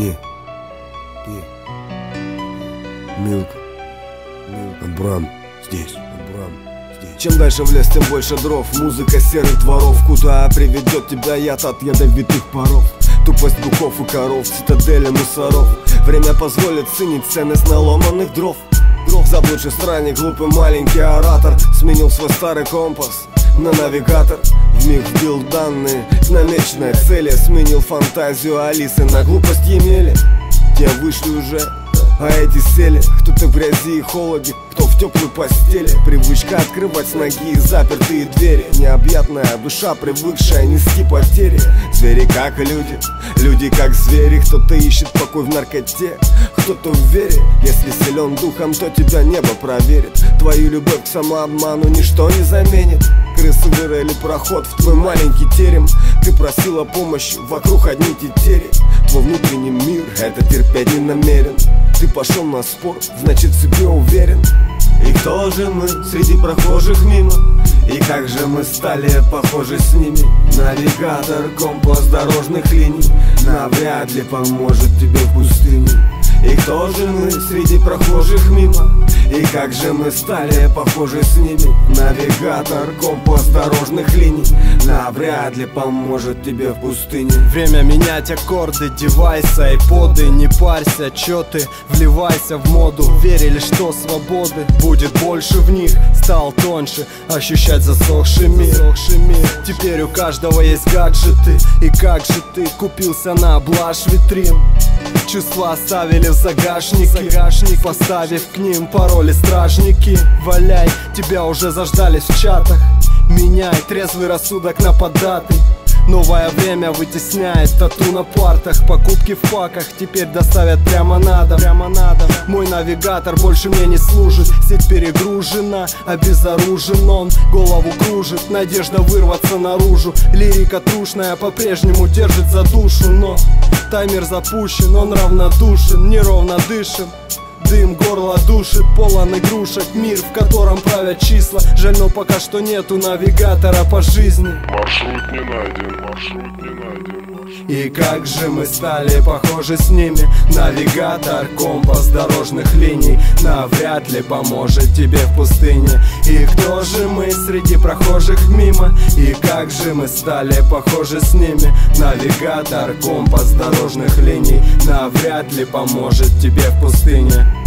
Не. Милка. Брам. Здесь. Чем дальше в лес, тем больше дров. Музыка серых дворов, куда приведет тебя яд от ядовитых паров. Тупость быков и коров, цитадели мусоров. Время позволит ценить ценность наломанных дров. Заблудший странник, глупый маленький оратор сменил свой старый компас на навигатор. Вмиг вбил данные в намеченной цели. Сменил фантазию Алисы на глупость Емели. Те вышли уже, а эти сели. Кто-то в грязи и холоде, кто в теплой постели. Привычка открывать с ноги запертые двери. Необъятная душа, привыкшая нести потери. Звери как и люди, люди как звери. Кто-то ищет покой в наркоте, кто-то в вере. Если силен духом, то тебя небо проверит. Твою любовь к самообману ничто не заменит. Крысы вырыли проход в твой маленький терем. Ты просила помощи, вокруг одни тетери. Твой внутренний мир это терпеть не намерен. Ты пошел на спор, значит в себе уверен. И кто же мы среди прохожих мимо? И как же мы стали похожи с ними? Навигатор, компас дорожных линий навряд ли поможет тебе в пустыне. И кто же мы среди прохожих мимо? И как же мы стали похожи с ними? Навигатор, компас дорожных линий навряд ли поможет тебе в пустыне. Время менять аккорды, девайсы, айподы. Не парься, чё ты, вливайся в моду. Верили, что свободы будет больше в них. Стал тоньше, ощущать засохший мир. Теперь у каждого есть гаджеты. И как же ты купился на блажь витрин? Чувства оставили в загашнике, поставив к ним пароли стражники. Валяй, тебя уже заждались в чатах. Меняй трезвый рассудок на поддатый. Новое время вытесняет тату на партах. Покупки в паках теперь доставят прямо на дом. Мой навигатор больше мне не служит. Сеть перегружена, обезоружен он. Голову кружит, надежда вырваться наружу. Лирика трушная по-прежнему держит за душу. Но таймер запущен, он равнодушен. Неровно дышим, дым горло душит, полон игрушек. Мир, в котором правят числа. Жаль, но пока что нету навигатора по жизни. Маршрут не найден, маршрут не найден. И как же мы стали похожи с ними? Навигатор, компас дорожных линий навряд ли поможет тебе в пустыне. И кто же мы среди прохожих мимо? И как же мы стали похожи с ними? Навигатор, компас дорожных линий навряд ли поможет тебе в пустыне.